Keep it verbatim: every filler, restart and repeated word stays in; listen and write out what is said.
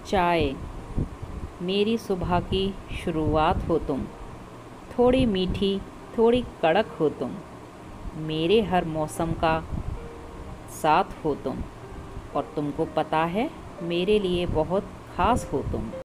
चाय, मेरी सुबह की शुरुआत हो तुम। थोड़ी मीठी, थोड़ी कड़क हो तुम। मेरे हर मौसम का साथ हो तुम। और तुमको पता है, मेरे लिए बहुत ख़ास हो तुम।